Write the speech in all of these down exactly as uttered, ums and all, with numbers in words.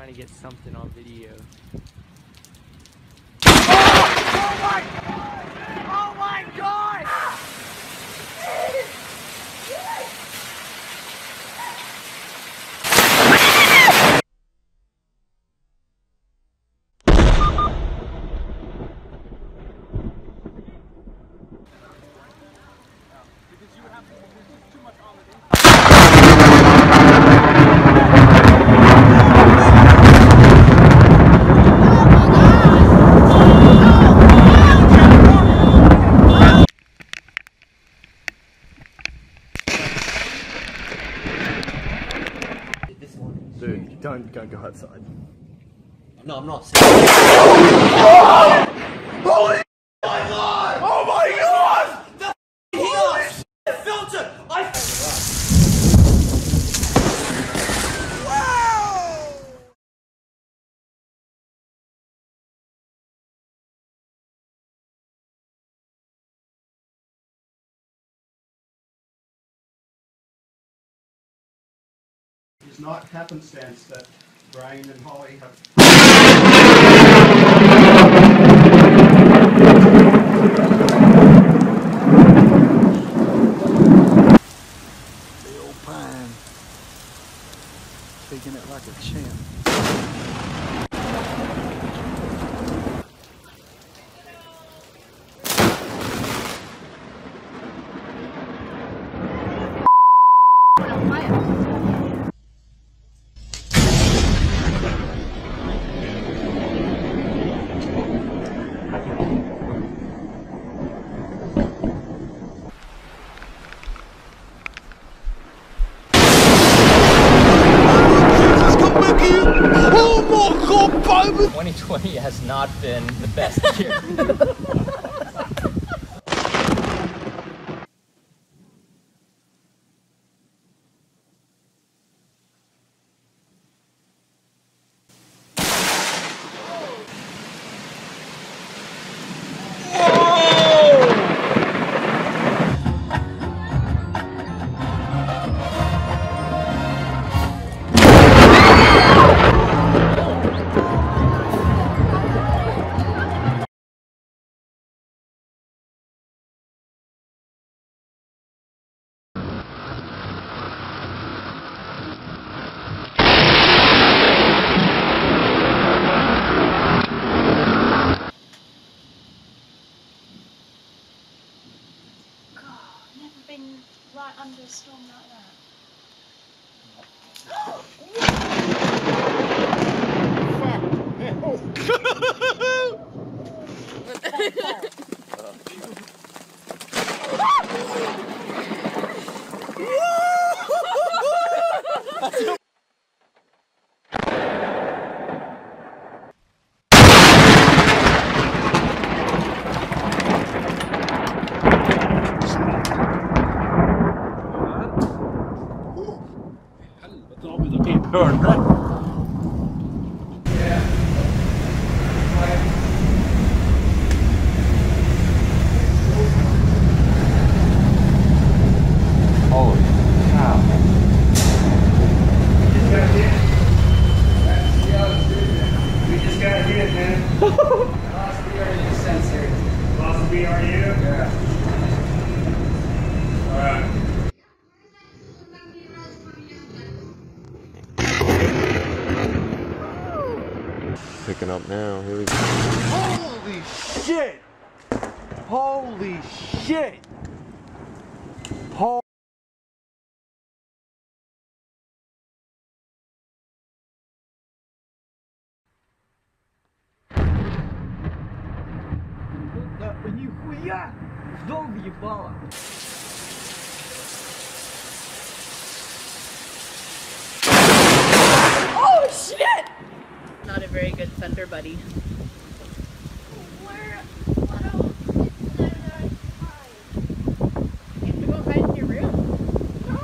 trying to get something on video. Oh my God! Oh my God! Dude, don't, don't go outside. No, I'm not saying. Holy my God! Oh my God! The Holy filter! I. Wow! It's not happenstance that Brian and Holly have. The old pine. Taking it like a champ. twenty twenty has not been the best year. Been right under a storm like that. Picking up now, here we go. Holy shit! Holy shit! Holy Нихуя! Что въебало? Oh shit! Not a very good thunder buddy. Where? What else is there that I hide? You have to go hide in your room. No!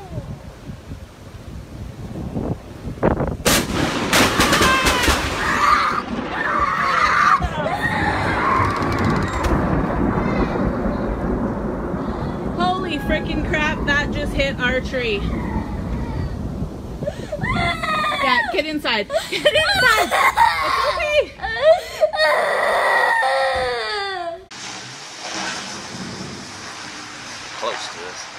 Holy frickin' crap, that just hit our tree. Yeah, get inside. Get inside. It's okay. Close to this.